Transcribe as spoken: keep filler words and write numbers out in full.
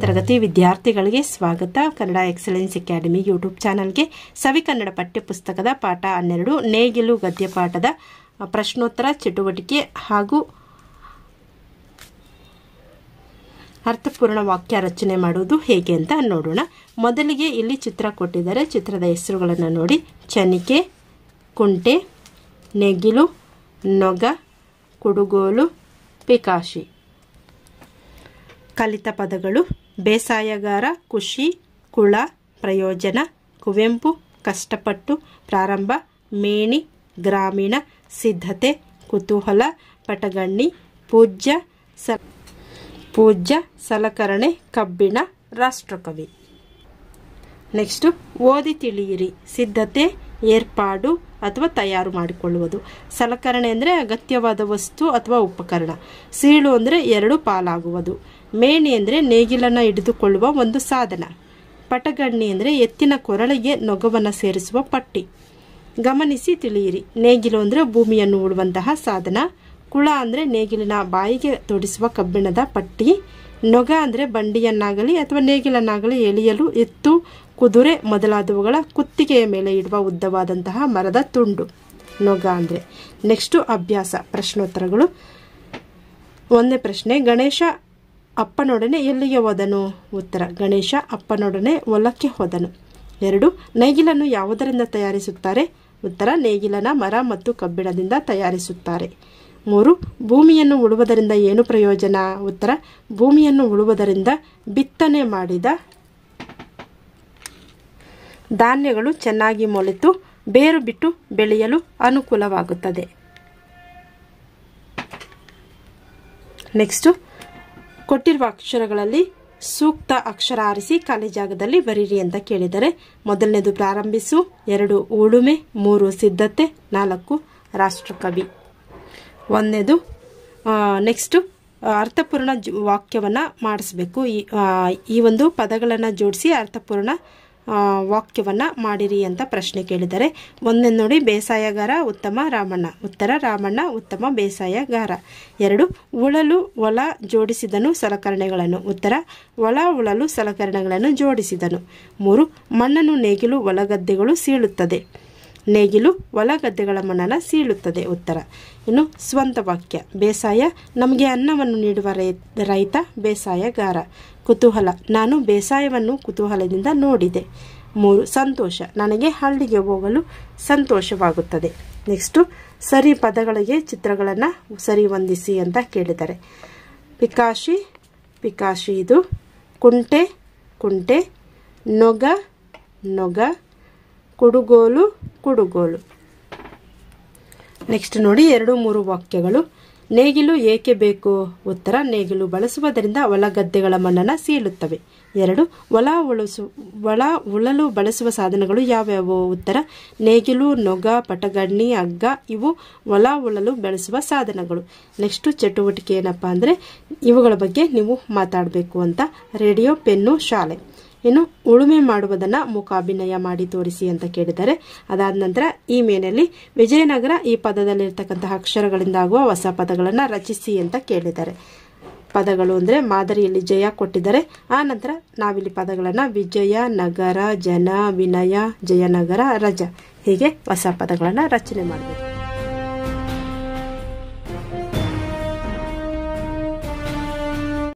ತರಗತಿ ವಿದ್ಯಾರ್ಥಿಗಳಿಗೆ ಸ್ವಾಗತ. ಕನ್ನಡ ಎಕ್ಸಲೆನ್ಸ್ ಅಕಾಡೆಮಿ ಯೂಟ್ಯೂಬ್ ಚಾನಲ್ಗೆ ಸವಿ ಕನ್ನಡ ಪಠ್ಯಪುಸ್ತಕದ ಪಾಠ ಹನ್ನೆರಡು ನೇಗಿಲು ಗದ್ಯ ಪಾಠದ ಪ್ರಶ್ನೋತ್ತರ ಚಟುವಟಿಕೆ ಹಾಗೂ ಅರ್ಥಪೂರ್ಣ ವಾಕ್ಯ ರಚನೆ ಮಾಡುವುದು ಹೇಗೆ ಅಂತ ನೋಡೋಣ. ಮೊದಲಿಗೆ ಇಲ್ಲಿ ಚಿತ್ರ ಕೊಟ್ಟಿದ್ದಾರೆ. ಚಿತ್ರದ ಹೆಸರುಗಳನ್ನು ನೋಡಿ. ಚನಿಕೆ, ಕುಂಟೆ, ನೇಗಿಲು, ನೊಗ, ಕುಡುಗೋಲು, ಪಿಕಾಶಿ. ಕಲಿತ ಪದಗಳು: ಬೇಸಾಯಗಾರ, ಖುಷಿ, ಕುಳ, ಪ್ರಯೋಜನ, ಕುವೆಂಪು, ಕಷ್ಟಪಟ್ಟು, ಪ್ರಾರಂಭ, ಮೇಣಿ, ಗ್ರಾಮೀಣ, ಸಿದ್ಧತೆ, ಕುತೂಹಲ, ಪಟಗಣ್ಣಿ, ಪೂಜ್ಯ, ಸ ಪೂಜ್ಯ, ಸಲಕರಣೆ, ಕಬ್ಬಿಣ, ರಾಷ್ಟ್ರಕವಿ. ನೆಕ್ಸ್ಟು ಓದಿ ತಿಳಿಯಿರಿ. ಸಿದ್ಧತೆ, ಏರ್ಪಾಡು ಅಥವಾ ತಯಾರು ಮಾಡಿಕೊಳ್ಳುವುದು. ಸಲಕರಣೆ ಅಂದರೆ ಅಗತ್ಯವಾದ ವಸ್ತು ಅಥವಾ ಉಪಕರಣ. ಸೀಳು ಅಂದರೆ ಎರಡು ಪಾಲಾಗುವುದು. ಮೇಣಿ ಅಂದರೆ ನೇಗಿಲನ್ನು ಹಿಡಿದುಕೊಳ್ಳುವ ಒಂದು ಸಾಧನ. ಪಟಗಣ್ಣಿ ಅಂದರೆ ಎತ್ತಿನ ಕೊರಳಿಗೆ ನೊಗವನ್ನು ಸೇರಿಸುವ ಪಟ್ಟಿ. ಗಮನಿಸಿ ತಿಳಿಯಿರಿ. ನೇಗಿಲು ಅಂದರೆ ಭೂಮಿಯನ್ನು ಉಳುವಂತಹ ಸಾಧನ. ಕುಳ ಅಂದರೆ ನೇಗಿಲಿನ ಬಾಯಿಗೆ ತೊಡಿಸುವ ಕಬ್ಬಿಣದ ಪಟ್ಟಿ. ನೊಗ ಅಂದರೆ ಬಂಡಿಯನ್ನಾಗಲಿ ಅಥವಾ ನೇಗಿಲನ್ನಾಗಲಿ ಎಳೆಯಲು ಎತ್ತು, ಕುದುರೆ ಮೊದಲಾದವುಗಳ ಕುತ್ತಿಗೆಯ ಮೇಲೆ ಇಡುವ ಉದ್ದವಾದಂತಹ ಮರದ ತುಂಡು ನೊಗ ಅಂದರೆ. ನೆಕ್ಸ್ಟು ಅಭ್ಯಾಸ ಪ್ರಶ್ನೋತ್ತರಗಳು. ಒಂದನೇ ಪ್ರಶ್ನೆ: ಗಣೇಶ ಅಪ್ಪನೊಡನೆ ಎಲ್ಲಿಗೆ ಹೋದನು? ಉತ್ತರ: ಗಣೇಶ ಅಪ್ಪನೊಡನೆ ಹೊಲಕ್ಕೆ ಹೋದನು. ಎರಡು, ನೇಗಿಲನ್ನು ಯಾವುದರಿಂದ ತಯಾರಿಸುತ್ತಾರೆ? ಉತ್ತರ: ನೇಗಿಲನ ಮರ ಮತ್ತು ಕಬ್ಬಿಣದಿಂದ ತಯಾರಿಸುತ್ತಾರೆ. ಮೂರು, ಭೂಮಿಯನ್ನು ಉಳುವುದರಿಂದ ಏನು ಪ್ರಯೋಜನ? ಉತ್ತರ: ಭೂಮಿಯನ್ನು ಉಳುವುದರಿಂದ ಬಿತ್ತನೆ ಮಾಡಿದ ಧಾನ್ಯಗಳು ಚೆನ್ನಾಗಿ ಮೊಳೆತು ಬೇರು ಬಿಟ್ಟು ಬೆಳೆಯಲು ಅನುಕೂಲವಾಗುತ್ತದೆ. ನೆಕ್ಸ್ಟು ಕೊಟ್ಟಿರುವ ಅಕ್ಷರಗಳಲ್ಲಿ ಸೂಕ್ತ ಅಕ್ಷರ ಆರಿಸಿ ಖಾಲಿ ಜಾಗದಲ್ಲಿ ಬರೀರಿ ಅಂತ ಕೇಳಿದರೆ, ಮೊದಲನೇದು ಪ್ರಾರಂಭಿಸು, ಎರಡು ಉಳುಮೆ, ಮೂರು ಸಿದ್ಧತೆ, ನಾಲ್ಕು ರಾಷ್ಟ್ರಕವಿ. ಒಂದನೇದು ನೆಕ್ಸ್ಟು ಅರ್ಥಪೂರ್ಣ ವಾಕ್ಯವನ್ನು ಮಾಡಿಸ್ಬೇಕು. ಈ ಈ ಒಂದು ಪದಗಳನ್ನು ಜೋಡಿಸಿ ಅರ್ಥಪೂರ್ಣ ವಾಕ್ಯವನ್ನು ಮಾಡಿರಿ ಅಂತ ಪ್ರಶ್ನೆ ಕೇಳಿದ್ದಾರೆ. ಒಂದನೇ ನೋಡಿ: ಬೇಸಾಯಗಾರ ಉತ್ತಮ ರಾಮಣ್ಣ. ಉತ್ತರ: ರಾಮಣ್ಣ ಉತ್ತಮ ಬೇಸಾಯಗಾರ. ಎರಡು, ಉಳಲು ಹೊಲ ಜೋಡಿಸಿದನು ಸಲಕರಣೆಗಳನ್ನು. ಉತ್ತರ: ಹೊಲ ಉಳಲು ಸಲಕರಣೆಗಳನ್ನು ಜೋಡಿಸಿದನು. ಮೂರು, ಮಣ್ಣನ್ನು ನೇಗಿಲು ಹೊಲಗದ್ದೆಗಳು ಸೀಳುತ್ತದೆ. ನೇಗಿಲು ಹೊಲಗದ್ದೆಗಳ ಮಣ್ಣನ್ನು ಸೀಳುತ್ತದೆ. ಉತ್ತರ. ಇನ್ನು ಸ್ವಂತ ವಾಕ್ಯ: ಬೇಸಾಯ ನಮಗೆ ಅನ್ನವನ್ನು ನೀಡುವ ರೈತ ಬೇಸಾಯಗಾರ. ಕುತೂಹಲ: ನಾನು ಬೇಸಾಯವನ್ನು ಕುತೂಹಲದಿಂದ ನೋಡಿದೆ. ಮೂರು, ಸಂತೋಷ ನನಗೆ ಹಳ್ಳಿಗೆ ಹೋಗಲು ಸಂತೋಷವಾಗುತ್ತದೆ. ನೆಕ್ಸ್ಟು ಸರಿ ಪದಗಳಿಗೆ ಚಿತ್ರಗಳನ್ನು ಸರಿ ಹೊಂದಿಸಿ ಅಂತ ಕೇಳಿದ್ದಾರೆ. ಪಿಕಾಶಿ ಪಿಕಾಶಿ ಇದು. ಕುಂಟೆ ಕುಂಟೆ. ನೊಗ ನೊಗ. ಕುಡುಗೋಲು ಕುಡುಗೋಲು. ನೆಕ್ಸ್ಟ್ ನೋಡಿ ಎರಡು ಮೂರು ವಾಕ್ಯಗಳು. ನೇಗಿಲು ಏಕೆ ಬೇಕು? ಉತ್ತರ: ನೇಗಿಲು ಬಳಸುವುದರಿಂದ ಹೊಲ ಗದ್ದೆಗಳ ಮಣ್ಣನ್ನು ಸೀಳುತ್ತವೆ. ಎರಡು, ಹೊಲ ಉಳಿಸು ಹೊಲ ಉಳಲು ಬಳಸುವ ಸಾಧನಗಳು ಯಾವ್ಯಾವು? ಉತ್ತರ: ನೇಗಿಲು, ನೊಗ, ಪಟಗಣ್ಣಿ, ಹಗ್ಗ ಇವು ಹೊಲ ಉಳಲು ಬಳಸುವ ಸಾಧನಗಳು. ನೆಕ್ಸ್ಟು ಚಟುವಟಿಕೆ ಏನಪ್ಪ ಅಂದರೆ ಇವುಗಳ ಬಗ್ಗೆ ನೀವು ಮಾತಾಡಬೇಕು ಅಂತ. ರೇಡಿಯೋ, ಪೆನ್ನು, ಶಾಲೆ. ಇನ್ನು ಉಳುಮೆ ಮಾಡುವುದನ್ನು ಮೂಕಾಭಿನಯ ಮಾಡಿ ತೋರಿಸಿ ಅಂತ ಕೇಳಿದ್ದಾರೆ. ಅದಾದ ನಂತರ ಈ ಮೇನಲ್ಲಿ ವಿಜಯನಗರ ಈ ಪದದಲ್ಲಿರ್ತಕ್ಕಂತಹ ಅಕ್ಷರಗಳಿಂದ ಆಗುವ ಹೊಸ ಪದಗಳನ್ನು ರಚಿಸಿ ಅಂತ ಕೇಳಿದ್ದಾರೆ. ಪದಗಳು ಅಂದರೆ ಮಾದರಿಯಲ್ಲಿ ಜಯ ಕೊಟ್ಟಿದ್ದಾರೆ. ಆ ನಂತರ ನಾವಿಲ್ಲಿ ಪದಗಳನ್ನು ವಿಜಯ, ನಗರ, ಜನ, ವಿನಯ, ಜಯನಗರ, ರಜ ಹೀಗೆ ಹೊಸ ಪದಗಳನ್ನು ರಚನೆ ಮಾಡಬೇಕು.